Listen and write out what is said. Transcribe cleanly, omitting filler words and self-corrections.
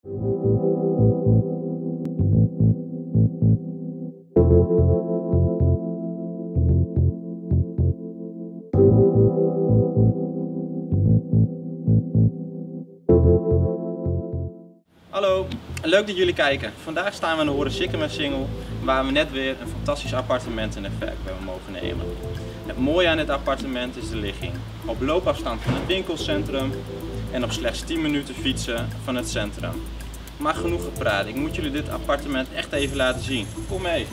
Hallo, leuk dat jullie kijken. Vandaag staan we in de Horen-Zickemer-singel waar we net weer een fantastisch appartement in de verkoop hebben mogen nemen. Het mooie aan dit appartement is de ligging. Op loopafstand van het winkelcentrum en op slechts 10 minuten fietsen van het centrum. Maar genoeg gepraat, ik moet jullie dit appartement echt even laten zien. Kom mee!